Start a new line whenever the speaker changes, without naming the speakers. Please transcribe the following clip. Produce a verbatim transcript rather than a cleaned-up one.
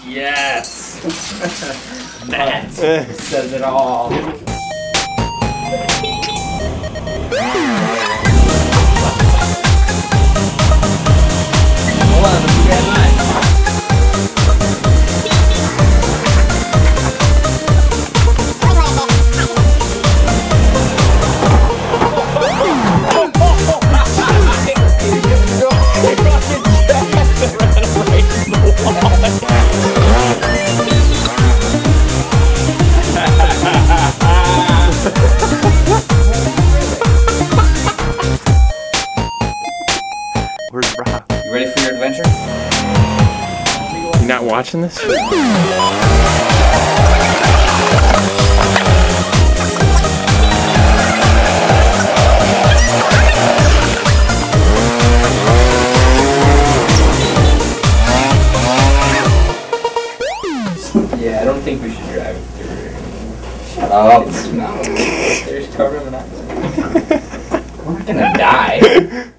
Yes! That says it all. Hold on, let's grab mine.
Where's Rob?
You ready for your adventure?
You not watching this?
Yeah, I don't think we should drive it through. Shut up. It smells. There's carbon monoxide. We're not gonna die.